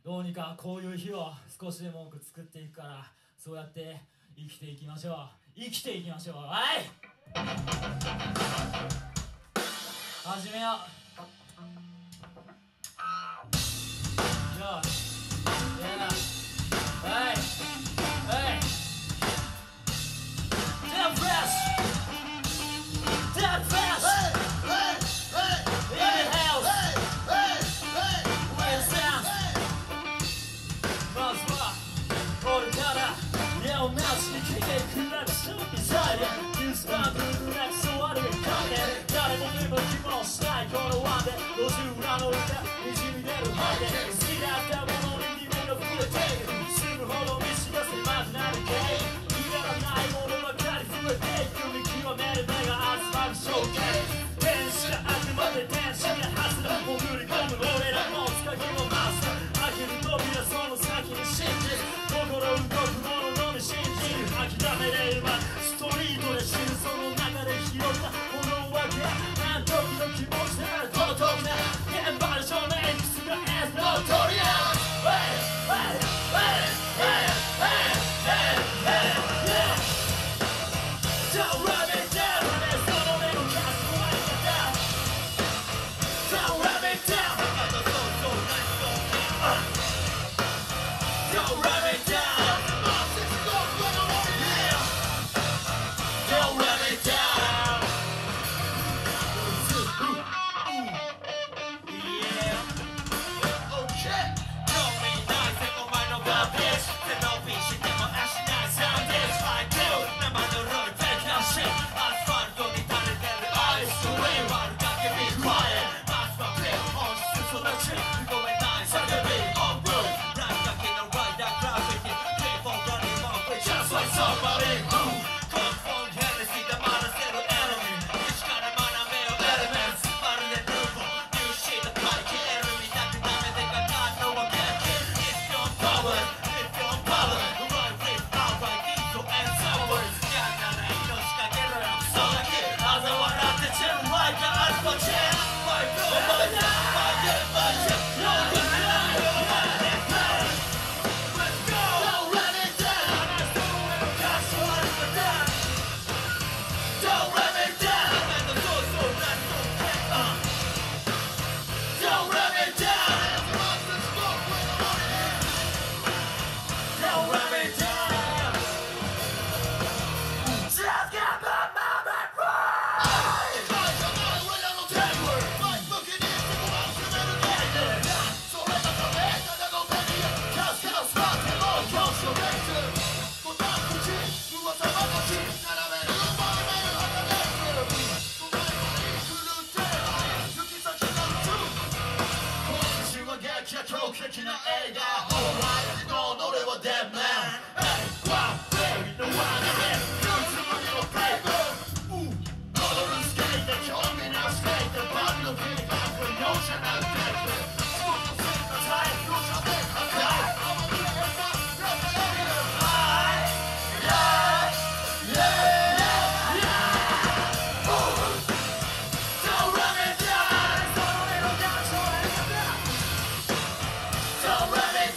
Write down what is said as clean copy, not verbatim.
どうにかこういう日を少しでも多く作っていくから、そうやって生きていきましょう。生きていきましょう。はい、始めよう。よし、はいはい、Dead Fresh Dead Fresh In the house Where's that? まずは俺から目をなしに来てくれるショービザイドニュース番組のなくそあるべきかけ誰も見も気もしないこのワンで路地裏の歌にじみ出るハイで好きだったものに夢の触れて住むほど道が狭くなるけいらないものばかり増えていく見極める目が集まる証券天使があくまで天使が発だ潜り込む俺らの使いを増す開ける扉その先に真実心動くもののみ信じる諦めれるまストリートで死ぬその中で拾ったこのわけあの時の気持ちなら届くな現場の照明にすがエスのトリアン Don't let me